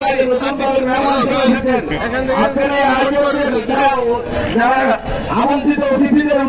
যারা আমন্ত্রিত অতিথিদের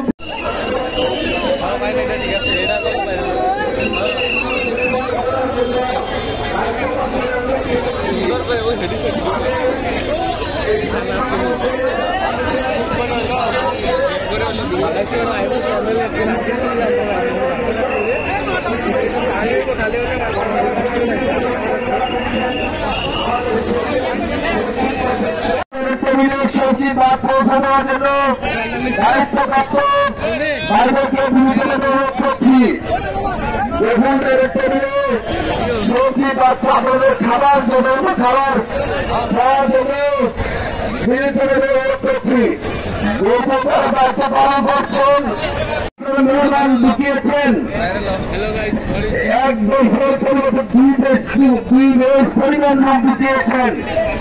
সবজি বাদ পৌঁছে দেওয়ার জন্য দায়িত্বপ্রাপ্ত বাইরেকে বিনোদন অনুরোধ করছি। দেখুন টেবিলে সবজি বাদ আপনাদের খাবার জন্য খাবার খাওয়ার জন্য বিনোদন অনুরোধ করছি। দায়িত্ব পালন করছেন মেহমান ঢুকিয়েছেন 1 বছর পরিবর্তে 2 বেশ পরিমাণ লোক ঢুকিয়েছেন।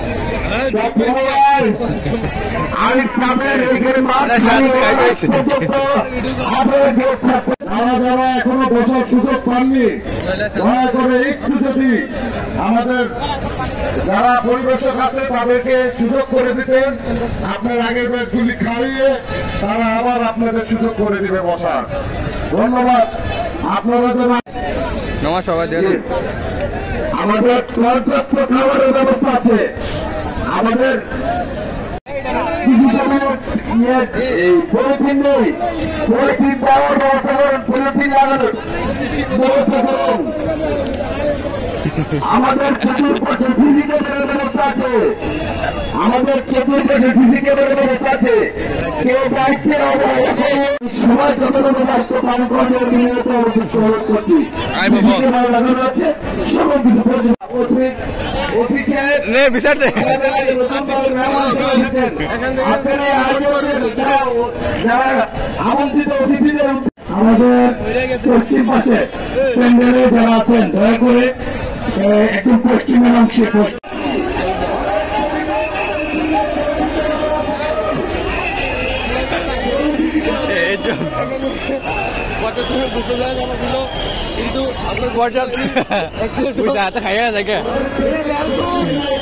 যারা এখনো বসার সুযোগ পাননি দয়া করে একটু যদি আমাদের যারা পরিবেশক আছে তাদেরকে সুযোগ করে দিতেন, আপনার আগের ব্যাচগুলি খাইয়ে তারা আবার আপনাদের সুযোগ করে দিবে বসার। ধন্যবাদ। আপনারা যেন আমাদের পর্যাপ্ত খাবারের ব্যবস্থা আছে। আমাদের পলিথিন নেই, পলিথিন পাওয়ার ব্যবস্থা করুন, পলিথিন লাগানোর ব্যবস্থা করুন। আমাদের চতুর্পাশে সিসি ক্যামেরার ব্যবস্থা আছে। আমাদের চতুর্পাশে সিসি ক্যামেরার ব্যবস্থা আছে। কেউ দায়িত্বের অভাব সবাই যতটুকু দায়িত্ব পালন করার জন্য অনুরোধ করছি। সিসি ক্যামেরা লাগানো আছে, সকল কিছু যারা আমন্ত্রিত অতিথিদের আমাদের পশ্চিম পাশে প্যান্ডেলে যারা আছেন দয়া করে একটু পশ্চিমের অংশে কিন্তু আপনার পয়সা খাইয়া থাকে।